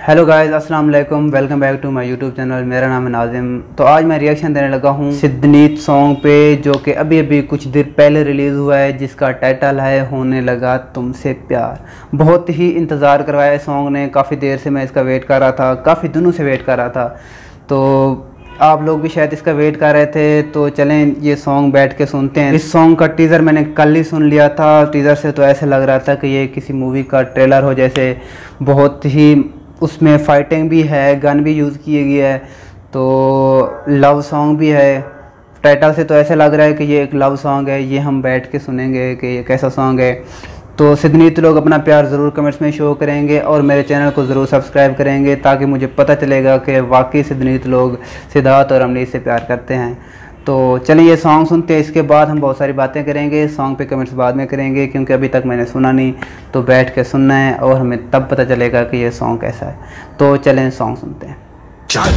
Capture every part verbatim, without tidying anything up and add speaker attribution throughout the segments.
Speaker 1: Hello guys, अस्सलाम वालेकुम। Welcome back to my YouTube channel. मेरा नाम है नाजिम। तो आज मैं रिएक्शन देने लगा हूँ सिद्धनीत सॉन्ग पे, जो कि अभी अभी कुछ देर पहले रिलीज़ हुआ है, जिसका टाइटल है होने लगा तुमसे प्यार। बहुत ही इंतज़ार करवाया है सॉन्ग ने, काफ़ी देर से मैं इसका वेट कर रहा था, काफ़ी दिनों से वेट कर रहा था। तो आप लोग भी शायद इसका वेट कर रहे थे, तो चलें ये सॉन्ग बैठ के सुनते हैं। इस सॉन्ग का टीज़र मैंने कल ही सुन लिया था। टीज़र से तो ऐसे लग रहा था कि ये किसी मूवी का ट्रेलर हो जैसे। बहुत ही उसमें फाइटिंग भी है, गन भी यूज़ किए गए है, तो लव सॉन्ग भी है। टाइटल से तो ऐसे लग रहा है कि ये एक लव सॉन्ग है। ये हम बैठ के सुनेंगे कि ये कैसा सॉन्ग है। तो सिद्धनीत लोग अपना प्यार ज़रूर कमेंट्स में शो करेंगे और मेरे चैनल को ज़रूर सब्सक्राइब करेंगे, ताकि मुझे पता चलेगा कि वाकई सिद्धनीत लोग सिद्धार्थ और अमरीत से प्यार करते हैं। तो चलिए ये सॉन्ग सुनते हैं, इसके बाद हम बहुत सारी बातें करेंगे। सॉन्ग पे कमेंट्स बाद में करेंगे, क्योंकि अभी तक मैंने सुना नहीं। तो बैठ के सुनना है और हमें तब पता चलेगा कि ये सॉन्ग कैसा है। तो चलें सॉन्ग सुनते हैं।
Speaker 2: चल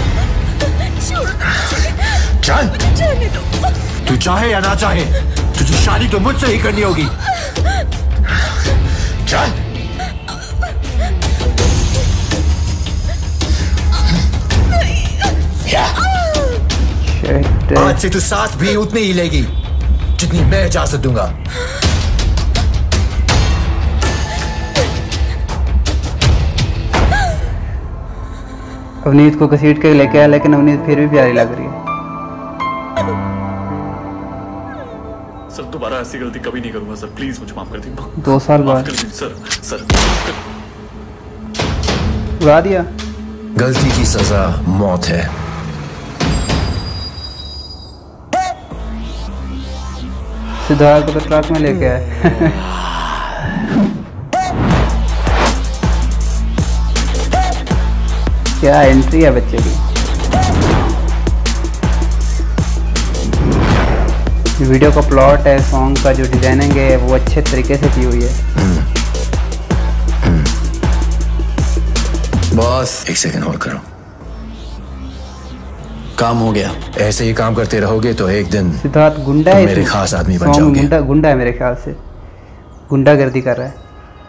Speaker 2: चल, तू चाहे या ना चाहे, तुझे शादी तो मुझसे ही करनी होगी। चल आज से तू सांस भी उतनी ही लेगी जितनी मैं इजाजत दूंगा।
Speaker 1: अवनीत को घसीट के लेके आया, लेकिन अवनीत फिर भी प्यारी लग रही है।
Speaker 3: सर दोबारा ऐसी गलती कभी नहीं करूंगा सर, प्लीज मुझे माफ कर दीजिए।
Speaker 1: दो साल बाद
Speaker 3: सर सर
Speaker 1: उड़ा दिया।
Speaker 2: गलती की सजा मौत है।
Speaker 1: सिद्धार्थ को तो ट्रक में लेके आए। क्या एंट्री है बच्चे की। वीडियो का प्लॉट है, सॉन्ग का जो डिजाइनिंग है वो अच्छे तरीके से की हुई है।
Speaker 2: बॉस एक सेकंड होल्ड करो, काम हो गया। ऐसे ही काम करते रहोगे तो एक दिन
Speaker 1: सिद्धार्थ गुंडा है,
Speaker 2: मेरे खास आदमी बन
Speaker 1: सॉन्ग
Speaker 2: जाओगे।
Speaker 1: गुंडा गुंडा है मेरे ख्याल से, गुंडागर्दी कर रहा है।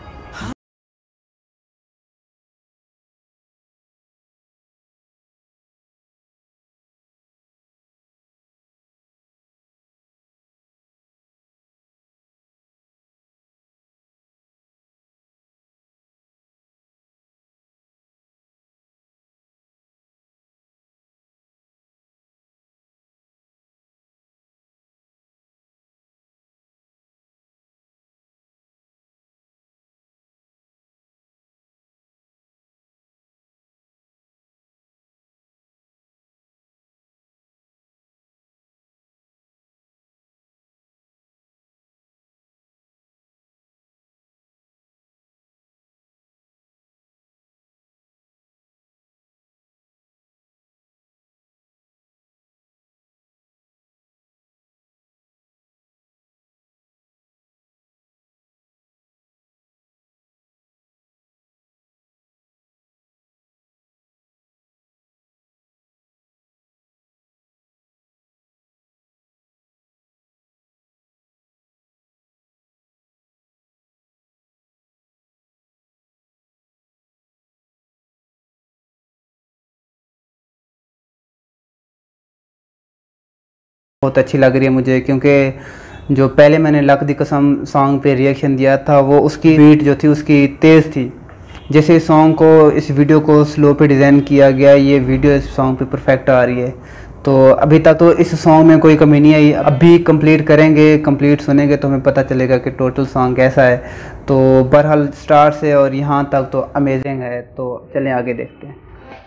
Speaker 1: बहुत अच्छी लग रही है मुझे, क्योंकि जो पहले मैंने लक दी कसम सॉन्ग पे रिएक्शन दिया था, वो उसकी बीट जो थी उसकी तेज़ थी। जैसे इस सॉन्ग को, इस वीडियो को स्लो पे डिज़ाइन किया गया, ये वीडियो इस सॉन्ग पे परफेक्ट आ रही है। तो अभी तक तो इस सॉन्ग में कोई कमी नहीं आई। अभी कंप्लीट करेंगे, कंप्लीट सुनेंगे तो हमें पता चलेगा कि टोटल सॉन्ग कैसा है। तो बहरहाल स्टार्ट से और यहाँ तक तो अमेजिंग है। तो चलें आगे देखते हैं।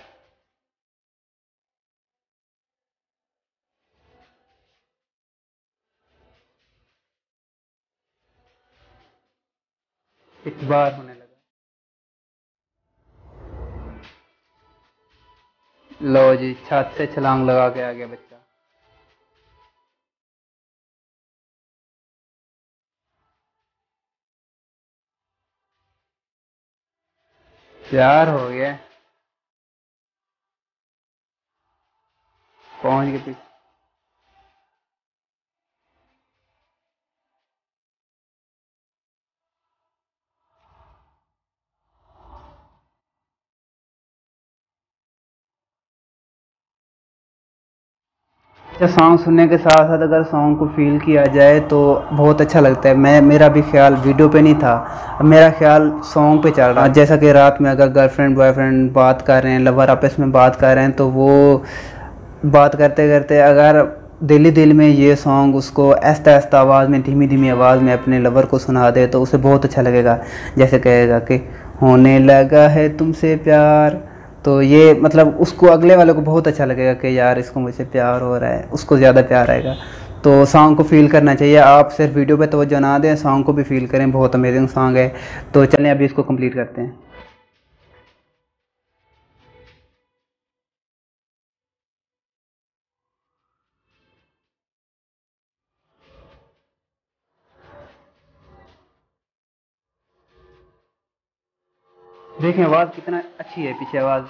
Speaker 1: इस बार होने लगा। लो जी, छत से छलांग लगा के आ गया बच्चा। प्यार हो गया, पहुंच के पीछे। सॉन्ग सुनने के साथ साथ अगर सॉन्ग को फील किया जाए तो बहुत अच्छा लगता है। मैं मेरा भी ख्याल वीडियो पे नहीं था, अब मेरा ख्याल सॉन्ग पे चल रहा है। जैसा कि रात में अगर गर्लफ्रेंड बॉयफ्रेंड बात कर रहे हैं, लवर आपस में बात कर रहे हैं, तो वो बात करते करते अगर दिल ही दिल में ये सॉन्ग उसको आहिस्ता आहिस्ता आवाज़ में, धीमी धीमी आवाज़ में अपने लवर को सुना दे तो उसे बहुत अच्छा लगेगा। जैसे कहेगा कि होने लगा है तुमसे प्यार, तो ये मतलब उसको, अगले वाले को बहुत अच्छा लगेगा कि यार इसको मुझसे प्यार हो रहा है, उसको ज़्यादा प्यार आएगा। तो सॉन्ग को फील करना चाहिए। आप सिर्फ वीडियो पे तवज्जो ना दें, सॉन्ग को भी फील करें। बहुत अमेजिंग सॉन्ग है। तो चलें अभी इसको कंप्लीट करते हैं। देखें आवाज़ कितना अच्छी है, पीछे आवाज़।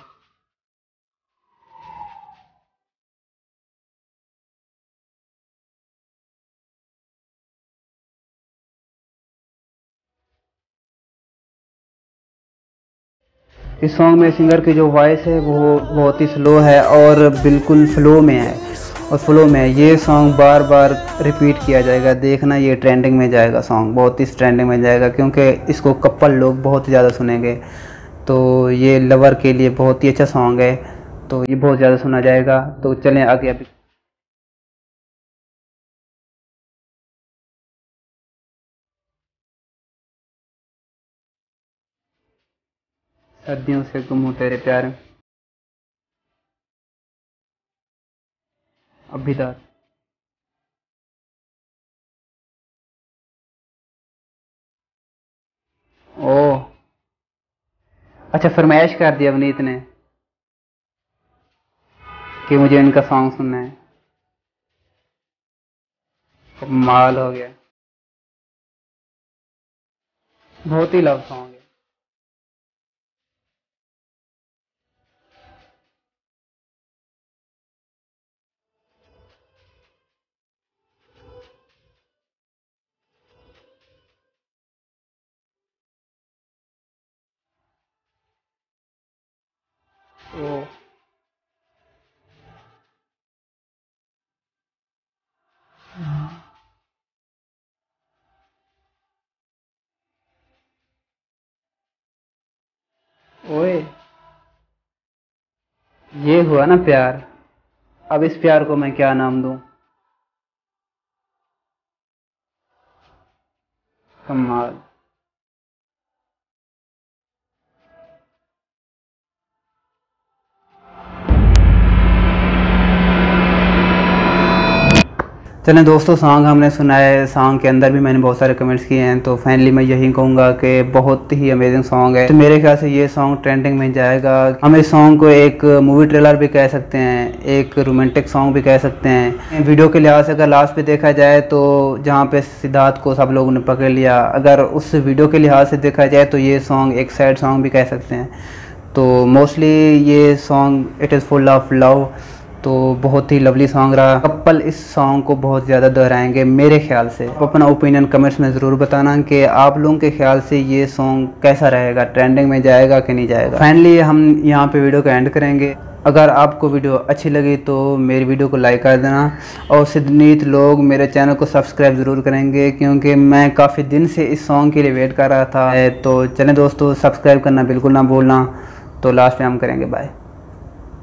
Speaker 1: इस सॉन्ग में सिंगर की जो वॉइस है वो बहुत ही स्लो है और बिल्कुल फ्लो में है, और फ्लो में है। ये सॉन्ग बार बार रिपीट किया जाएगा। देखना ये ट्रेंडिंग में जाएगा, सॉन्ग बहुत ही ट्रेंडिंग में जाएगा, क्योंकि इसको कपल लोग बहुत ज़्यादा सुनेंगे। तो ये लवर के लिए बहुत ही अच्छा सॉन्ग है, तो ये बहुत ज़्यादा सुना जाएगा। तो चलें आगे अभी। सर्दियों से गुम हो तेरे प्यार में, अभिदार। ओह अच्छा, फरमाइश कर दिया अवनीत ने कि मुझे इनका सॉन्ग सुनना है। कमाल हो गया, बहुत ही लव सॉन्ग है। ओह ओए, ये हुआ ना प्यार। अब इस प्यार को मैं क्या नाम दूं। कमाल। चलें दोस्तों, सॉन्ग हमने सुना है। सॉन्ग के अंदर भी मैंने बहुत सारे कमेंट्स किए हैं, तो फाइनली मैं यही कहूँगा कि बहुत ही अमेजिंग सॉन्ग है। तो मेरे ख्याल से ये सॉन्ग ट्रेंडिंग में जाएगा। हम इस सॉन्ग को एक मूवी ट्रेलर भी कह सकते हैं, एक रोमांटिक सॉन्ग भी कह सकते हैं। वीडियो के लिहाज से अगर लास्ट पे देखा जाए तो जहाँ पे सिद्धार्थ को सब लोगों ने पकड़ लिया, अगर उस वीडियो के लिहाज से देखा जाए तो ये सॉन्ग एक सैड सॉन्ग भी कह सकते हैं। तो मोस्टली ये song it is full of love, तो बहुत ही लवली सॉन्ग रहा। कपल इस सॉन्ग को बहुत ज़्यादा दोहराएंगे मेरे ख्याल से। आप अपना ओपिनियन कमेंट्स में ज़रूर बताना कि आप लोगों के ख्याल से ये सॉन्ग कैसा रहेगा, ट्रेंडिंग में जाएगा कि नहीं जाएगा। फाइनली हम यहाँ पे वीडियो को एंड करेंगे। अगर आपको वीडियो अच्छी लगी तो मेरी वीडियो को लाइक कर देना, और सिद्धनीत लोग मेरे चैनल को सब्सक्राइब ज़रूर करेंगे, क्योंकि मैं काफ़ी दिन से इस सॉन्ग के लिए वेट कर रहा था। तो चलें दोस्तों, सब्सक्राइब करना बिल्कुल ना भूलना। तो लास्ट में हम करेंगे बाय।